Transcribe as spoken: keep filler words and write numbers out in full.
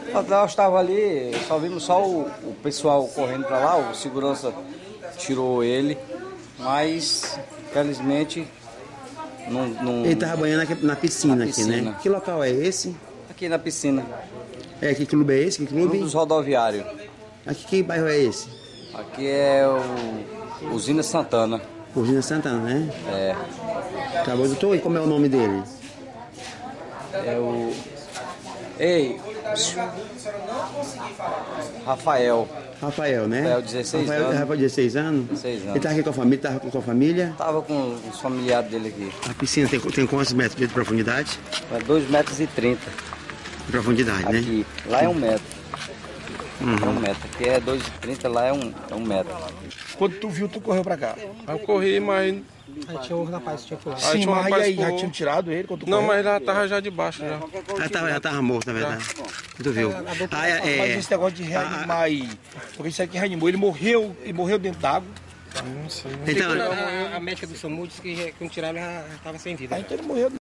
Nós estava ali, só vimos só o, o pessoal correndo para lá, o segurança tirou ele, mas felizmente não... não ele estava banhando aqui, na, piscina, na piscina aqui, né? Que local é esse? Aqui na piscina. É, que clube é esse? Que clube? Clube dos Rodoviários. Aqui que bairro é esse? Aqui é o Usina Santana. Usina Santana, né? É. Acabou, doutor, e como é o nome dele? É o... Ei, Rafael. Rafael, né? Rafael, dezesseis Rafael, anos. Rafael, dezesseis anos? dezesseis anos. Ele estava aqui com a família? Estava com a família? Tava com os familiares dele aqui. A piscina tem, tem quantos metros de profundidade? É dois metros e trinta. De profundidade, Aqui. né? Aqui. Lá é um metro. Uhum. É um metro. Aqui é dois e trinta, lá é um, é um metro. Quando tu viu, tu correu pra cá? Eu corri, mas... Aí tinha um rapaz que tinha pulado. Sim, tinha um mas rapaz aí, já pulou. tinham tirado ele quando tu Não, correu? mas ele tava já debaixo já. Já tava, já tava morto, na verdade. Tu viu? Ah, é, Mas é, esse negócio de reanimar aí, porque isso aqui reanimou, ele morreu, ele morreu dentro d'água. Não sei. então, A, a médica do SAMU disse que quando tiraram ele já estava sem vida. Aí então ele morreu